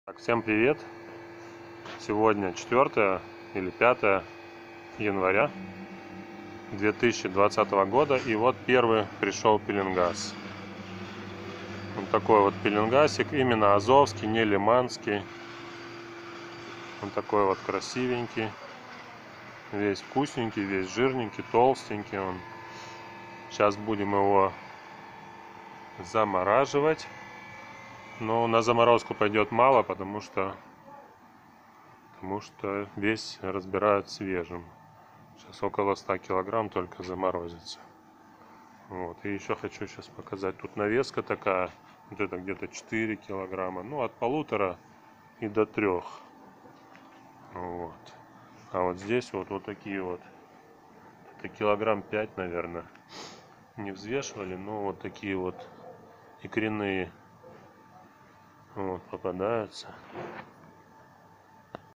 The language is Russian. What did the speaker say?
Всем привет! Сегодня 4 или 5 января 2020 года, и вот первый пришел пеленгаз. Вот такой вот пеленгасик, именно азовский, не лиманский. Он такой вот красивенький, весь вкусненький, весь жирненький, толстенький он. Сейчас будем его замораживать, но на заморозку пойдет мало, потому что весь разбирают свежим. Сейчас около 100 килограмм только заморозится. Вот. И еще хочу сейчас показать. Тут навеска такая. Вот это где-то 4 килограмма. Ну, от 1,5 и до 3. Вот. А вот здесь вот такие вот. Это килограмм 5, наверное. Не взвешивали, но вот такие вот икряные вот попадаются.